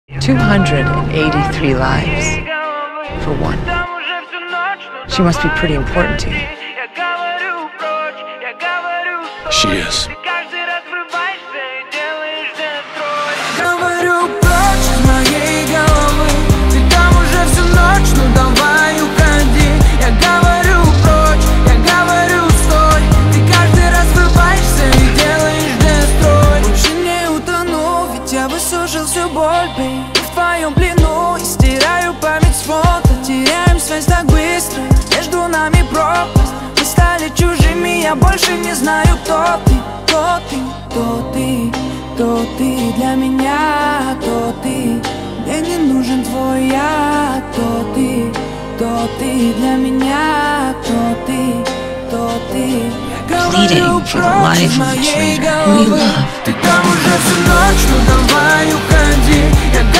283 lives for one. She must be pretty important to you. She is. Говорю прочь из моей головы. Ты там уже всю ночь, ну давай уходи. Я говорю прочь, я говорю стой. Ты каждый раз врубаешься и делаешь дестрой. Больше не утону, ведь я высушил всю боль, бей. В твоем плену и стираю память с фото. Теряем связь так быстро, между нами пропасть. Мы стали чужими, я больше не знаю, кто ты. Кто ты, кто ты, кто ты для меня, кто ты. Мне не нужен твой я, кто ты для меня, кто ты. Я говорю прочь из моей головы. Ты там уже всю ночь, ну давай уходи. Я